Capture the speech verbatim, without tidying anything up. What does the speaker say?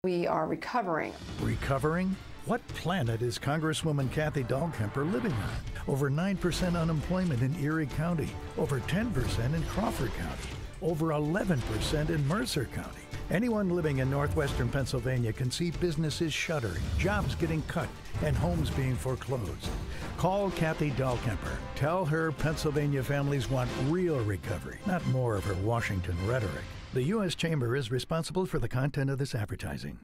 We are recovering. Recovering? What planet is Congresswoman Kathy Dahlkemper living on? Over nine percent unemployment in Erie County, over ten percent in Crawford County, over eleven percent in Mercer County. Anyone living in northwestern Pennsylvania can see businesses shuttering, jobs getting cut, and homes being foreclosed. Call Kathy Dahlkemper. Tell her Pennsylvania families want real recovery, not more of her Washington rhetoric. The U S Chamber is responsible for the content of this advertising.